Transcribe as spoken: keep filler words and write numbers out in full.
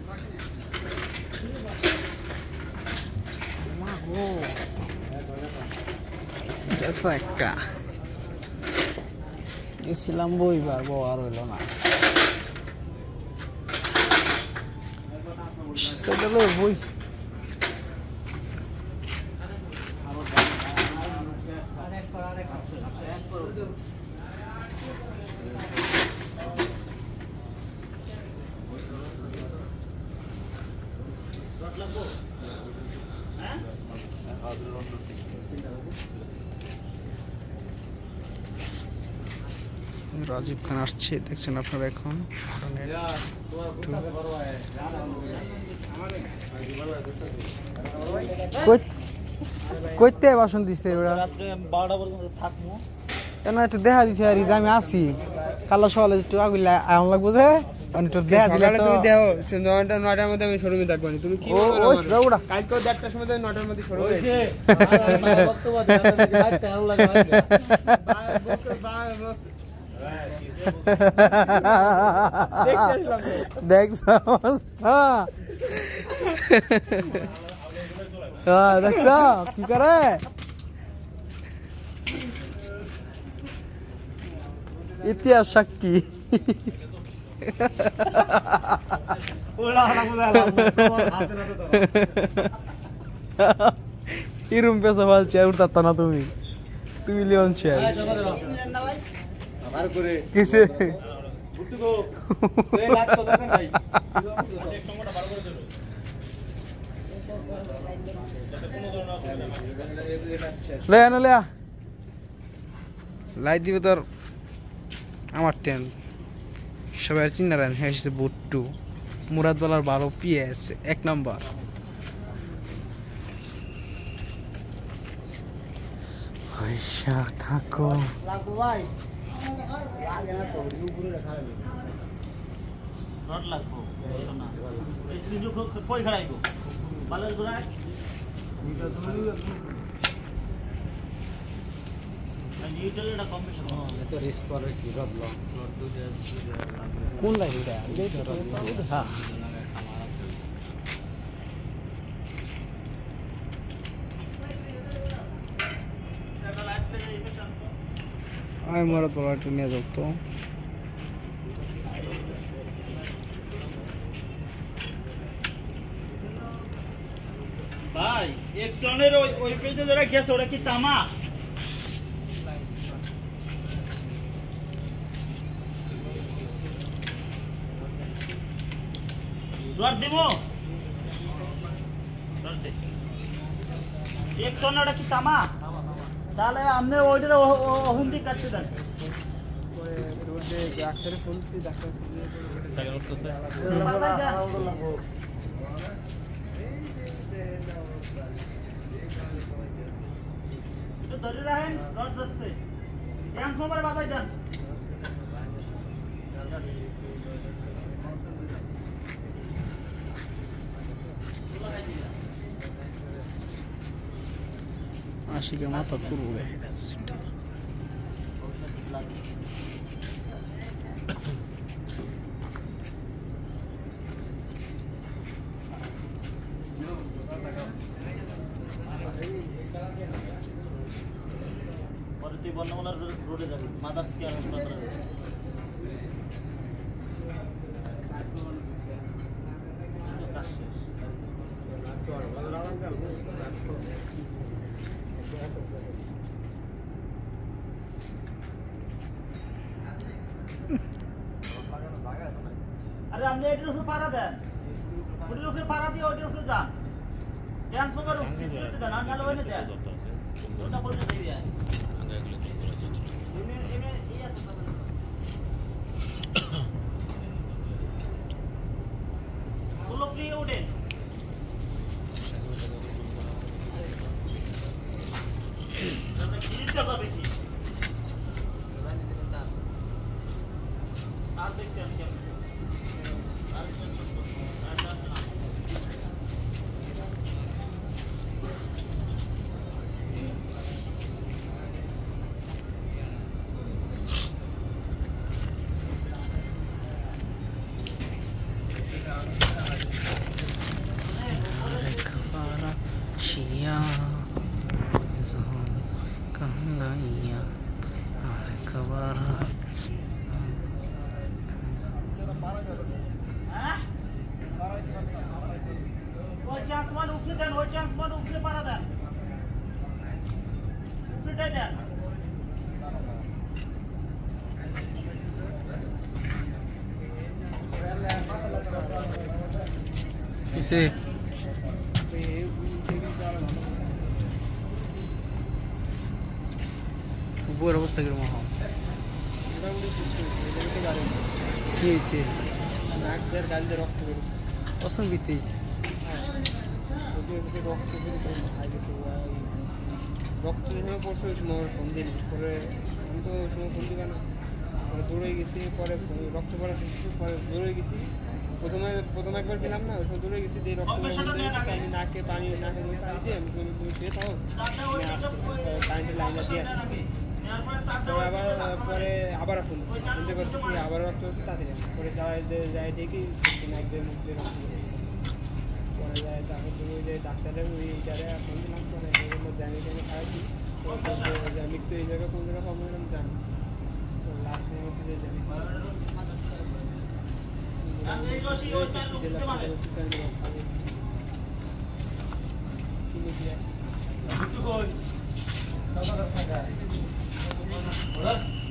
দেখো একটা এসেছিলাম বইবার বউ আর হইল না সেটা বই রাজীব খান আসছে দেখছেন আপনারা এখন কইতে বাসন দিছে ওরা কেন একটু দেখা দিছে আর আমি আসি কালো সকালে একটু আগুলা আম লাগবো যে দেখা দিলে তুমি দেখো নয়টা নয়টার মধ্যে আমি শোরুমে থাকবো তুমি কি কালকেও দেড়টার সময় নয়টার মধ্যে শোরুমে দেখছ অবস্থা দেখছ কি করে ইতিহাস সাক্ষী ইরুম পেশা ভাল চেয়ার উঠতা না তুমি তুমি লিওন চেয়ার কিসে লাইট দিবে তোর আমার ট্রেন সবাই চিন্তা রান হ্যাঁ বুট্টু মুরাদওয়ালার ভালো পিএস এক নম্বর পয়সা থাকো কোন লাইন হ্যাঁ আমি মরত বলাটা নিয়ে যাও তো ভাই একশনের ওই ওই পেজে যেটা গেছে ওটা কি তামা রড দিমো রড দে একশনের ওটা কি তামা তাহলে আপনি ওইটার অহন্তি কাটতে দেন রোডে ডাক্তারে বলছি ডাক্তার টাকা উঠতেছে একটু ধরে রাখেন রড যাচ্ছে ট্রান্সফরমার বাজাই দেন আশিকে মাথা তুলবে পরে তুই বর্ণমালার রোডে যাবি মাদার্স কেয়ার হাসপাতালে আরে আপনি এটার উপরে পাড়া দেন ওটার উপরে পাড়া দিয়ে ওটার উপরে যান ট্রান্সফরমার উপরে দেন আর নালে ওইনে দেন ওটা করে দিবি আর এমে এমে এই আছে বলো প্লিজ ওঠে তাহলে কিটা হবে কি আর দেখতে আমি কেমন या कहंगाइया और खबर ওই চান্সমান উঠে দেন ওই চান্সমান উঠে পারা দেন উঠে দেন इसे ऊपर अवस्था के रहा हूँ কি হয়েছে নাকদের গালদের রক্ত বেরোচ্ছে অসম্বিতি রক্ত রক্ত যখন পড়ছে ওই সময় ফোন দিন পরে আমি তো ওই সময় ফোন দিবে না পরে দৌড়ে গেছি পরে রক্ত পড়া পরে দৌড়ে গেছি প্রথমে প্রথম একবার গেলাম না ওই সময় দৌড়ে গেছি যে রক্ত আমি নাকে পানি নাকে পানি দিয়ে আমি তুমি শুয়ে থাও আমি আসতেছি কারেন্টের লাইনটা দিয়ে আসছি পরে আবার পরে আবার ফোন শুনতে পারছি কি আবার রক্ত হচ্ছে তাড়াতাড়ি পরে যাওয়ায় যে যাই দেখি নাকদের মুখ দিয়ে রক্ত হচ্ছে পরে যায় তারপর তুমি ওই যে ডাক্তারের ওই জায়গায় ফোন দিলাম পরে জানি জানি খাওয়াচ্ছি মৃত্যু এই জায়গায় কোন জায়গায় পাবো আমি জানি লাস্ট মধ্যে যে জানি কিনে দিয়ে আসি